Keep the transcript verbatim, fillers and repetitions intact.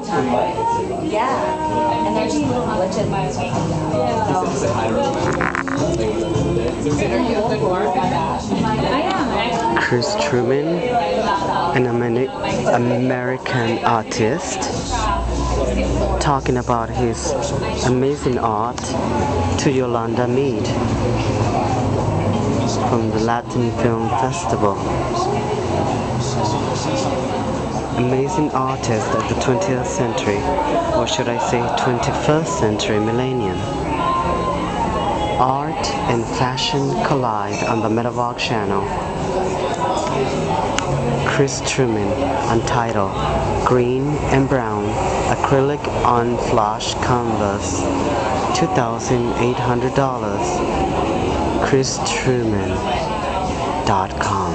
Yeah, and there's little glitches and stuff like that. Chris Trueman, an Ameri- American artist, talking about his amazing art to Yolanda Mead from the Latin Film Festival. Amazing artist of the twentieth century, or should I say twenty-first century millennium. Art and fashion collide on the Medavog channel. Chris Trueman, untitled Green and Brown Acrylic on Flash Canvas, two thousand eight hundred dollars. chris trueman dot com